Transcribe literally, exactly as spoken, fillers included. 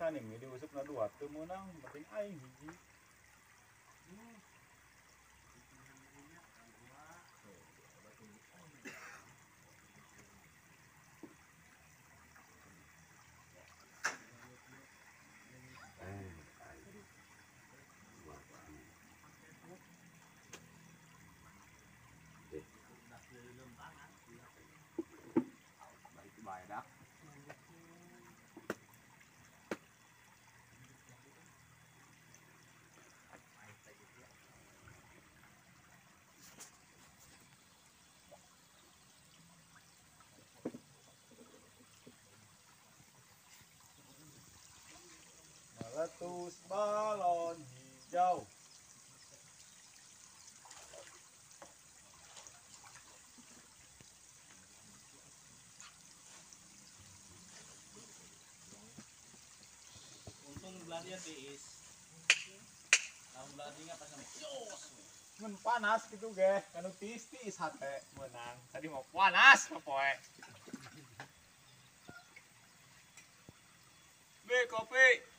saning ini usuk na dua tuh menang penting aing hiji. Meletus balon hijau. Untung belanja tiis. Tahun belanja pas sama jos. Men panas gitu ge, kanu tis-tis hate menang. Tadi mau panas poe. Be kopi.